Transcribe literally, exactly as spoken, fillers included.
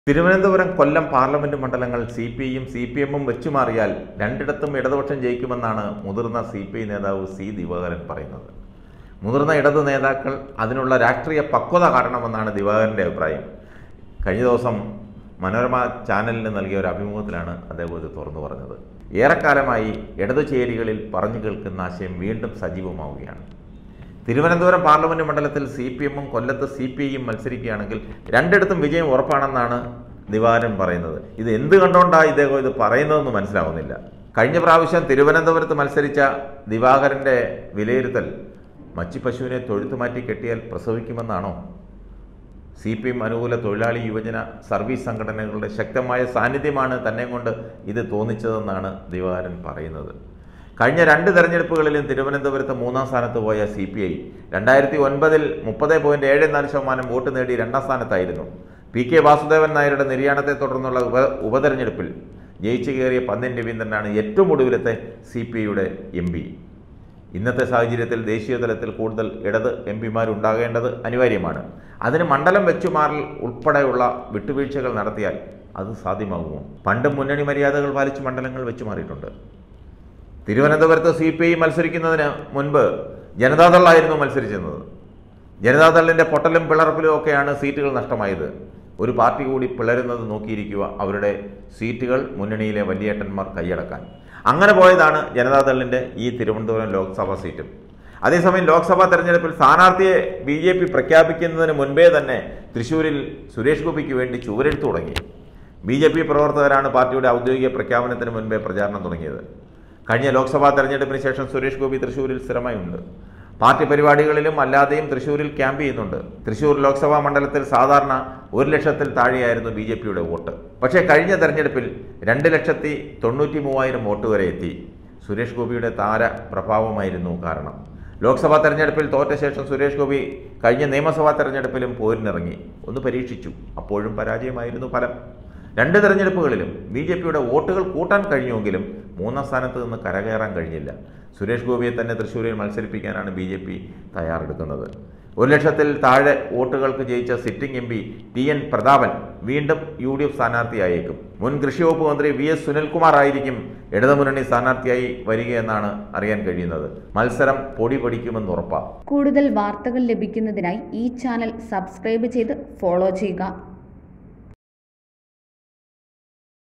Thiruvananthapuram Kollam parliament മണ്ഡലങ്ങൾ C P ഐയും C P എമ്മും വെച്ചുമാറിയാൽ രണ്ടിടത്തും ഇടതുപക്ഷം ജയിക്കുമെന്നാണ് മുതിർന്ന സി പി ഐ നേതാവ് സി ദിവാകരൻ പറയുന്നത്. മുതിർന്ന ഇടതു നേതാക്കൾ അതിനുള്ള രാഷ്ട്രീയ പക്വത കാട്ടണമെന്നാണ് ദിവാകരൻ്റെ അഭിപ്രായം. കഴിഞ്ഞ ദിവസം മനോരമ ചാനലിന് നൽകിയ ഒരു അഭിമുഖത്തിലാണ് അദ്ദേഹം ഇത് തുറന്നു പറഞ്ഞത്. ഏറെക്കാലമായി ഇടതു ചേരികളിൽ പറഞ്ഞു കേൾക്കുന്ന ആശയം വീണ്ടും സജീവമാവുകയാണ്. തിരുവനന്തപുരം പാർലമെന്റ് മണ്ഡലത്തിൽ സി പി എമ്മും കൊല്ലത്ത് സി പി ഐയും മത്സരിക്കുകയാണെങ്കിൽ രണ്ടിടത്തും വിജയം ഉറപ്പാണെന്നാണ് ദിവാകരൻ പറയുന്നത്. ഇത് എന്ത് കണ്ടുകൊണ്ടാണ് ഇദ്ദേഹം ഇത് പറയുന്നതെന്ന് മനസ്സിലാവുന്നില്ല. കഴിഞ്ഞ പ്രാവശ്യം തിരുവനന്തപുരത്ത് മത്സരിച്ച ദിവാകരൻ്റെ വിലയിരുത്തൽ മച്ചിപ്പശുവിനെ തൊഴുത്തു മാറ്റി കെട്ടിയാൽ പ്രസവിക്കുമെന്നാണോ? സി പി എം അനുകൂല തൊഴിലാളി യുവജന സർവീസ് സംഘടനകളുടെ ശക്തമായ സാന്നിധ്യമാണ് തന്നെ കൊണ്ട് ഇത് തോന്നിച്ചതെന്നാണ് ദിവാകരൻ പറയുന്നത്. കഴിഞ്ഞ രണ്ട് തെരഞ്ഞെടുപ്പുകളിലും തിരുവനന്തപുരത്ത് മൂന്നാം സ്ഥാനത്ത് പോയ സി പി ഐ രണ്ടായിരത്തി ഒൻപതിൽ മുപ്പത് പോയിന്റ് ഏഴ് നാല് ശതമാനം വോട്ട് നേടി രണ്ടാം സ്ഥാനത്തായിരുന്നു. പി കെ വാസുദേവൻ നായരുടെ നിര്യാണത്തെ തുടർന്നുള്ള ഉപ ഉപതെരഞ്ഞെടുപ്പിൽ ജയിച്ചു കയറിയ പന്ന്യൻ രവീന്ദ്രനാണ് ഏറ്റവും ഒടുവിലത്തെ സി പി ഐയുടെ എം പി. ഇന്നത്തെ സാഹചര്യത്തിൽ ദേശീയ തലത്തിൽ കൂടുതൽ ഇടത് എം പിമാരുണ്ടാകേണ്ടത് അനിവാര്യമാണ്. അതിന് മണ്ഡലം വെച്ചുമാറൽ ഉൾപ്പെടെയുള്ള വിട്ടുവീഴ്ചകൾ നടത്തിയാൽ അത് സാധ്യമാകുമോ? പണ്ട് മുന്നണി മര്യാദകൾ പാലിച്ച് മണ്ഡലങ്ങൾ വെച്ചുമാറിയിട്ടുണ്ട്. തിരുവനന്തപുരത്ത് സി പി ഐ മത്സരിക്കുന്നതിന് മുൻപ് ജനതാദളായിരുന്നു മത്സരിച്ചിരുന്നത്. ജനതാദളിൻ്റെ പൊട്ടലും പിളർപ്പിലും ഒക്കെയാണ് സീറ്റുകൾ നഷ്ടമായത്. ഒരു പാർട്ടി കൂടി പിളരുന്നത് നോക്കിയിരിക്കുക അവരുടെ സീറ്റുകൾ മുന്നണിയിലെ വലിയേട്ടന്മാർ കൈയടക്കാൻ. അങ്ങനെ പോയതാണ് ജനതാദളിൻ്റെ ഈ തിരുവനന്തപുരം ലോക്സഭാ സീറ്റും. അതേസമയം ലോക്സഭാ തെരഞ്ഞെടുപ്പിൽ സ്ഥാനാർത്ഥിയെ ബി ജെ പി പ്രഖ്യാപിക്കുന്നതിന് മുൻപേ തന്നെ തൃശ്ശൂരിൽ സുരേഷ് ഗോപിക്ക് വേണ്ടി ചുവരെഴുത്തു തുടങ്ങി. ബി ജെ പി പ്രവർത്തകരാണ് പാർട്ടിയുടെ ഔദ്യോഗിക പ്രഖ്യാപനത്തിന് മുൻപേ പ്രചാരണം തുടങ്ങിയത്. കഴിഞ്ഞ ലോക്സഭാ തെരഞ്ഞെടുപ്പിന് ശേഷം സുരേഷ് ഗോപി തൃശ്ശൂരിൽ സ്ഥിരമായി ഉണ്ട്. പാർട്ടി പരിപാടികളിലും അല്ലാതെയും തൃശ്ശൂരിൽ ക്യാമ്പ് ചെയ്യുന്നുണ്ട്. തൃശ്ശൂർ ലോക്സഭാ മണ്ഡലത്തിൽ സാധാരണ ഒരു ലക്ഷത്തിൽ താഴെയായിരുന്നു ബി ജെ പിയുടെ വോട്ട്. പക്ഷേ കഴിഞ്ഞ തെരഞ്ഞെടുപ്പിൽ രണ്ട് ലക്ഷത്തി തൊണ്ണൂറ്റി മൂവായിരം വോട്ട് വരെ എത്തി. സുരേഷ് ഗോപിയുടെ താര പ്രഭാവമായിരുന്നു കാരണം. ലോക്സഭാ തെരഞ്ഞെടുപ്പിൽ തോറ്റ ശേഷം സുരേഷ് ഗോപി കഴിഞ്ഞ നിയമസഭാ തെരഞ്ഞെടുപ്പിലും പോരിനിറങ്ങി. ഒന്ന് പരീക്ഷിച്ചു. അപ്പോഴും പരാജയമായിരുന്നു ഫലം. രണ്ട് തെരഞ്ഞെടുപ്പുകളിലും ബി ജെ പിയുടെ വോട്ടുകൾ കൂട്ടാൻ കഴിഞ്ഞുവെങ്കിലും മൂന്നാം സ്ഥാനത്ത് നിന്ന് കരകയറാൻ കഴിഞ്ഞില്ല. സുരേഷ് ഗോപിയെ തന്നെ തൃശ്ശൂരിൽ മത്സരിപ്പിക്കാനാണ് ബി ജെ പി തയ്യാറെടുക്കുന്നത്. ഒരു ലക്ഷത്തിൽ താഴെ വോട്ടുകൾക്ക് ജയിച്ച sitting M P T N Prathapan വീണ്ടും യു ഡി എഫ് സ്ഥാനാർത്ഥിയായേക്കും. മുൻ കൃഷി വകുപ്പ് മന്ത്രി വി എസ് സുനിൽകുമാർ ആയിരിക്കും ഇടതുമുന്നണി സ്ഥാനാർത്ഥിയായി വരികയെന്നാണ് അറിയാൻ കഴിയുന്നത്. മത്സരം പൊടി പൊടിക്കുമെന്ന് ഉറപ്പാണ്. കൂടുതൽ വാർത്തകൾ ലഭിക്കുന്നതിനായി ഈ ചാനൽ സബ്സ്ക്രൈബ് ചെയ്ത് ഫോളോ ചെയ്യുക.